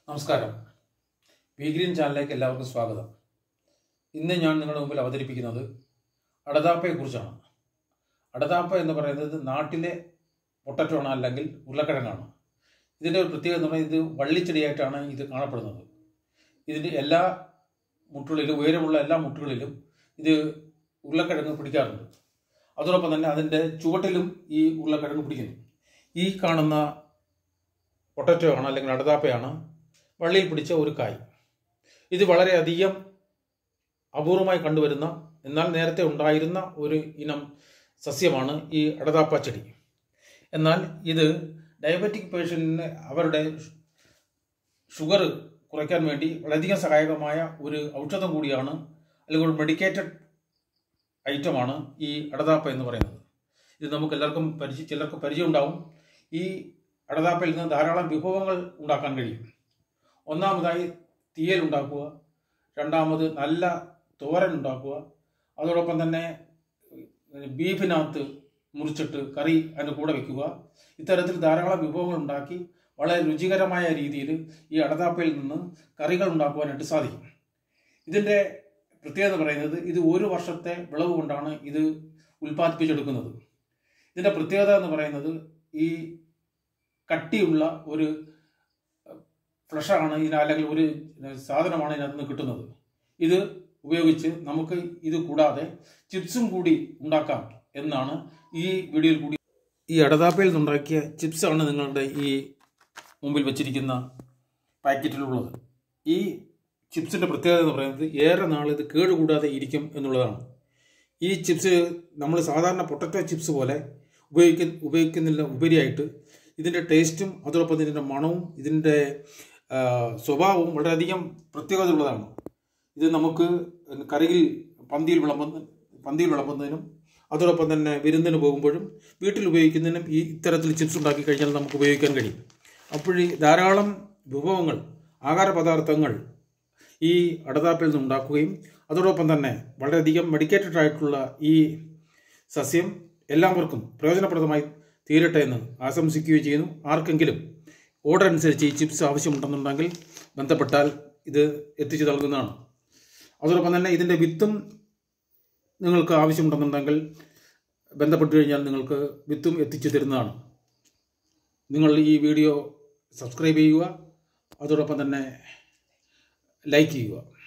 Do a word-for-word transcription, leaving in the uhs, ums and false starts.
നമസ്കാരം. V green ചാനലിലേക്ക് എല്ലാവർക്കും സ്വാഗതം. ഇന്ന് ഞാൻ നിങ്ങളുടെ മുമ്പിൽ അവതരിപ്പിക്കുന്നത് അടതാപ്പയെക്കുറിച്ചാണ്. അടതാപ്പ എന്ന് പറയുന്നത് നാട്ടിലെ പൊട്ടറ്റോ ആണ്, അല്ലെങ്കിൽ ഉരുളക്കിഴങ്ങാണ്. ഇതിൻ്റെ ഒരു പ്രത്യേകത എന്ന് പറഞ്ഞാൽ ഇത് വള്ളിച്ചെടിയായിട്ടാണ് ഇത് കാണപ്പെടുന്നത്. ഇതിൻ്റെ എല്ലാ മുട്ടുകളിലും, ഉയരമുള്ള എല്ലാ മുട്ടുകളിലും ഇത് ഉരുളക്കിഴങ്ങ് പിടിക്കാറുണ്ട്. അതോടൊപ്പം തന്നെ അതിൻ്റെ ചുവട്ടിലും ഈ ഉരുളക്കിഴങ്ങ് പിടിക്കുന്നു. ഈ കാണുന്ന പൊട്ടറ്റോ ആണ്, അല്ലെങ്കിൽ അടതാപ്പയാണ് വള്ളിയിൽ പിടിച്ച ഒരു കായ്. ഇത് വളരെയധികം അപൂർവമായി കണ്ടുവരുന്ന, എന്നാൽ നേരത്തെ ഉണ്ടായിരുന്ന ഒരു ഇനം സസ്യമാണ് ഈ അടതാപ്പ ചെടി. എന്നാൽ ഇത് ഡയബറ്റിക് പേഷ്യൻറ്റിന് അവരുടെ ഷുഗർ കുറയ്ക്കാൻ വേണ്ടി വളരെയധികം സഹായകമായ ഒരു ഔഷധം കൂടിയാണ്, അല്ലെങ്കിൽ ഒരു മെഡിക്കേറ്റഡ് ഐറ്റമാണ് ഈ അടതാപ്പ എന്ന് പറയുന്നത്. ഇത് നമുക്ക് എല്ലാവർക്കും പരിചയ ചിലർക്ക് പരിചയം ഉണ്ടാവും. ഈ അടതാപ്പയിൽ നിന്ന് ധാരാളം വിഭവങ്ങൾ ഉണ്ടാക്കാൻ കഴിയും. ഒന്നാമതായി തീയൽ ഉണ്ടാക്കുക, രണ്ടാമത് നല്ല തോരൻ ഉണ്ടാക്കുക, അതോടൊപ്പം തന്നെ ബീഫിനകത്ത് മുറിച്ചിട്ട് കറി അതിൻ്റെ കൂടെ വയ്ക്കുക. ഇത്തരത്തിൽ ധാരാളം വിഭവങ്ങൾ ഉണ്ടാക്കി വളരെ രുചികരമായ രീതിയിൽ ഈ അടതാപ്പയിൽ നിന്ന് കറികൾ ഉണ്ടാക്കുവാനായിട്ട് സാധിക്കും. ഇതിൻ്റെ പ്രത്യേകത എന്ന് പറയുന്നത്, ഇത് ഒരു വർഷത്തെ വിളവ് കൊണ്ടാണ് ഇത് ഉൽപ്പാദിപ്പിച്ചെടുക്കുന്നത്. ഇതിൻ്റെ പ്രത്യേകത എന്ന് പറയുന്നത്, ഈ കട്ടിയുള്ള ഒരു ഫ്ലഷാണ് ഇതിന്, അല്ലെങ്കിൽ ഒരു സാധനമാണ് ഇതിനകത്ത് നിന്ന് കിട്ടുന്നത്. ഇത് ഉപയോഗിച്ച് നമുക്ക് ഇത് കൂടാതെ ചിപ്സും കൂടി ഉണ്ടാക്കാം എന്നാണ് ഈ വീഡിയോയിൽ കൂടി. ഈ അടതാപ്പയിൽ നിന്നുണ്ടാക്കിയ ചിപ്സാണ് നിങ്ങളുടെ ഈ മുമ്പിൽ വെച്ചിരിക്കുന്ന പാക്കറ്റിലുള്ളത്. ഈ ചിപ്സിൻ്റെ പ്രത്യേകത എന്ന് പറയുന്നത്, ഏറെ നാൾ ഇത് കേടുകൂടാതെ ഇരിക്കും എന്നുള്ളതാണ്. ഈ ചിപ്സ് നമ്മൾ സാധാരണ പൊട്ടറ്റോ ചിപ്സ് പോലെ ഉപയോഗിക്ക ഉപയോഗിക്കുന്നില്ല ഉപരിയായിട്ട് ഇതിൻ്റെ ടേസ്റ്റും അതോടൊപ്പം ഇതിൻ്റെ മണവും ഇതിൻ്റെ സ്വഭാവവും വളരെയധികം പ്രത്യേകത ഉള്ളതാണ്. ഇത് നമുക്ക് കറിയിൽ പന്തിയിൽ വിളമ്പുന്ന പന്തിയിൽ വിളമ്പുന്നതിനും അതോടൊപ്പം തന്നെ വിരുന്നിന് പോകുമ്പോഴും വീട്ടിൽ ഉപയോഗിക്കുന്നതിനും ഈ ഇത്തരത്തിൽ ചിപ്സ് ഉണ്ടാക്കി കഴിഞ്ഞാൽ നമുക്ക് ഉപയോഗിക്കാൻ കഴിയും. അപ്പോഴീ ധാരാളം വിഭവങ്ങൾ, ആഹാര പദാർത്ഥങ്ങൾ ഈ അടതാപ്പയിൽ നിന്ന് ഉണ്ടാക്കുകയും അതോടൊപ്പം തന്നെ വളരെയധികം മെഡിക്കേറ്റഡ് ആയിട്ടുള്ള ഈ സസ്യം എല്ലാവർക്കും പ്രയോജനപ്രദമായി തീരട്ടെ എന്ന് ആശംസിക്കുകയും ചെയ്യുന്നു. ആർക്കെങ്കിലും ഓർഡർ അനുസരിച്ച് ഈ ചിപ്സ് ആവശ്യമുണ്ടെന്നുണ്ടെങ്കിൽ ബന്ധപ്പെട്ടാൽ ഇത് എത്തിച്ചു നൽകുന്നതാണ്. അതോടൊപ്പം തന്നെ ഇതിൻ്റെ വിത്തും നിങ്ങൾക്ക് ആവശ്യമുണ്ടെന്നുണ്ടെങ്കിൽ ബന്ധപ്പെട്ടു കഴിഞ്ഞാൽ നിങ്ങൾക്ക് വിത്തും എത്തിച്ചു തരുന്നതാണ്. നിങ്ങൾ ഈ വീഡിയോ സബ്സ്ക്രൈബ് ചെയ്യുക, അതോടൊപ്പം തന്നെ ലൈക്ക് ചെയ്യുക.